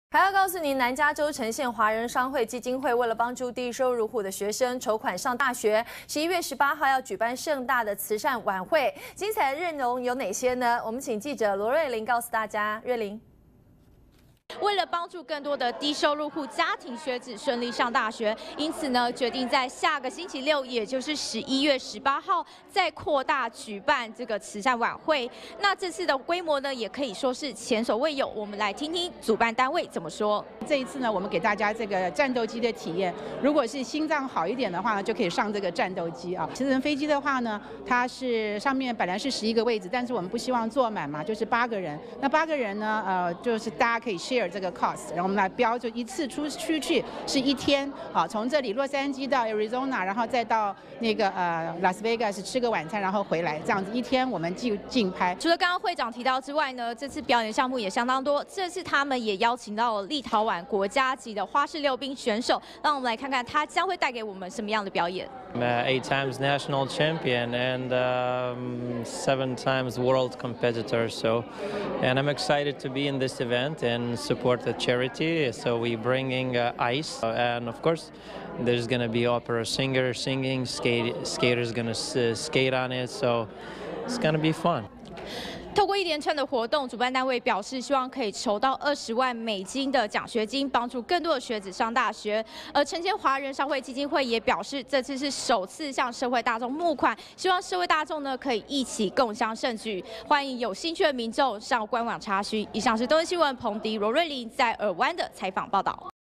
还要告诉您，南加州城县华人商会基金会为了帮助低收入户的学生筹款上大学，11月18号要举办盛大的慈善晚会。精彩的内容有哪些呢？我们请记者罗瑞玲告诉大家。瑞玲。 为了帮助更多的低收入户家庭学子顺利上大学，因此呢，决定在下个星期六，也就是11月18号，再扩大举办这个慈善晚会。那这次的规模呢，也可以说是前所未有。我们来听听主办单位怎么说。 这一次呢，我们给大家这个战斗机的体验。如果是心脏好一点的话呢，就可以上这个战斗机啊。直升飞机的话呢，它是上面本来是11个位置，但是我们不希望坐满嘛，就是8个人。那8个人呢，就是大家可以 share 这个 cost， 然后我们来标就一次出去是1天，啊，从这里洛杉矶到 Arizona， 然后再到那个拉斯维加斯吃个晚餐，然后回来，这样子1天我们竞拍。 除了刚刚会长提到之外呢，这次表演项目也相当多。这次他们也邀请到了立陶宛国家级的花式溜冰选手，让我们来看看他将会带给我们什么样的表演。 8 times national champion and 7 times world competitor. And I'm excited to be in this event and support the charity. So we're bringing ice, and of course, there's gonna be opera singer singing, skaters gonna skate on it. So it's gonna be fun. 透过一连串的活动，主办单位表示希望可以筹到20万美金的奖学金，帮助更多的学子上大学。而城县华人商会基金会也表示，这次是首次向社会大众募款，希望社会大众呢可以一起共襄盛举。欢迎有兴趣的民众上官网查询。以上是东森新闻彭迪罗瑞玲在尔湾的采访报道。